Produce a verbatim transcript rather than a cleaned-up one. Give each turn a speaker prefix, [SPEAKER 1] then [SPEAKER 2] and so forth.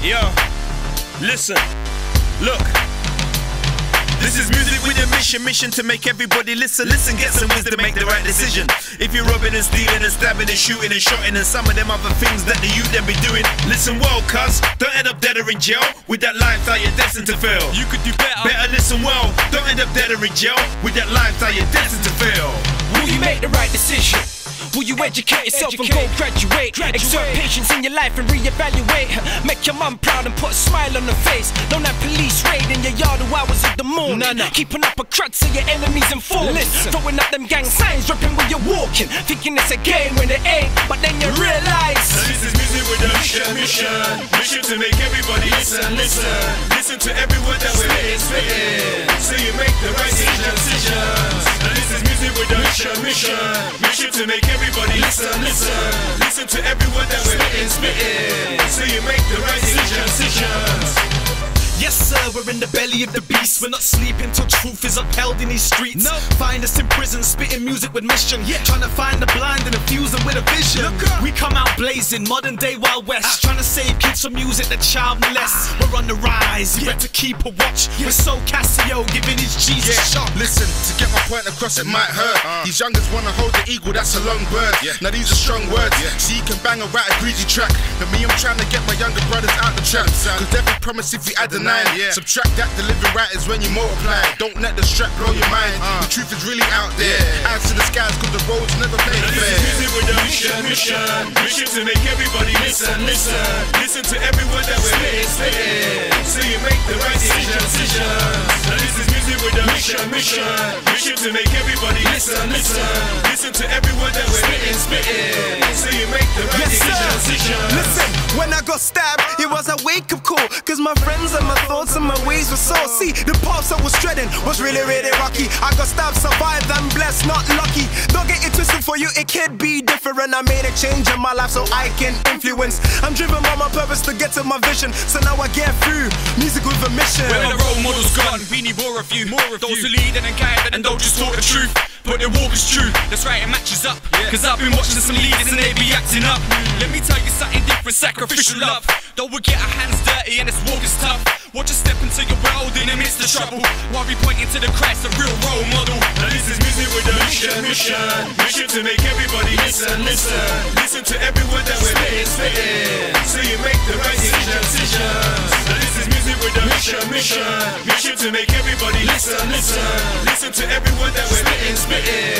[SPEAKER 1] Yo, listen, look. This is music with a mission, mission to make everybody listen. Listen, get some wisdom, make the right decision. If you're robbing and stealing and stabbing and shooting and shotting and some of them other things that the youth then be doing, listen well, cuz, don't end up dead or in jail with that lifestyle you're destined to fail. You could do better. Better listen well, don't end up dead or in jail with that lifestyle you're destined to fail.
[SPEAKER 2] Will you make the right decision? Will you educate yourself educate. and go graduate? graduate? Exert patience in your life and reevaluate. Make your mum proud and put a smile on her face. Don't have police raid in your yard or hours of the morning. No, no. Keeping up a crowd so your enemies informed. Throwing up them gang signs, rapping when you're walking. Thinking it's a game when it ain't, but then you realize.
[SPEAKER 1] Now this is music with a mission, mission. Mission to make everybody listen, listen. Listen to every word that we're spitting, spitting. So you make the right decisions. Now this is music with a mission, mission. Mission to make everybody Everybody listen, listen, listen to every word that we're spitting, spitting. So you make the right decisions.
[SPEAKER 3] Yes sir, we're in the belly of the beast. We're not sleeping till truth is upheld in these streets. No. Find us in prison, spitting music with mission. Yeah. Trying to find the blind and infuse them with a vision. We come out blazing, modern day Wild West. Ah. Trying to save kids from music that child molest. Ah. We're on the rise, you yeah. better keep a watch. Yeah. We're so Casio, giving his Jesus yeah. shot.
[SPEAKER 4] Listen, to get my point across it might hurt. uh. These youngers wanna hold the eagle, that's a long bird. yeah. Now these are strong words, yeah. so you can bang and write a greasy track. But me, I'm trying to get my younger brothers out the trap. Cause they'll be promised if you add a nine. Yeah. Subtract that, the living right is when you multiply. Don't let the strap blow your mind. uh. The truth is really out there. yeah. Eyes to the skies cause the roads never play fair.
[SPEAKER 1] This is music with a mission, mission. Mission to make everybody listen, listen. Listen to every word that we're spitting, spitting. So you make the right decisions. Now this is music with a mission, mission. Mission to make everybody listen, listen. Listen to every word that we're spitting, spitting. So you make the right
[SPEAKER 3] yes,
[SPEAKER 1] decisions.
[SPEAKER 3] Listen, when I got stabbed, it was a wake-up call. Cause my friends and my thoughts and my ways were so. See, the paths I was treading was really, really rocky. I got stabbed, survived, and blessed, not lucky. Don't get it twisted for you, it could be different. I made a change in my life so I can influence. I'm driven by my purpose to get to my vision. So now I get through, music with a mission.
[SPEAKER 2] When the role model's gone, we need more of you. More of Those you. who lead and guide and don't just talk the truth, but their walk is true. That's right, it matches up. yeah. Cause I've been watching some leaders and they be acting up. mm. Let me tell you something different, sacrificial love. Don't we get our hands dirty and this walk is tough. Watch us step into your world in the midst of trouble, while we pointing to the Christ, a real role model.
[SPEAKER 1] Now this is music with a mission, mission. Mission to make everybody listen, listen. Listen to every word that we're spitting, spitting. So you make the right decisions. Now this is music with a mission, mission. Mission to make everybody listen, listen. Listen to every word that we're spitting, spitting.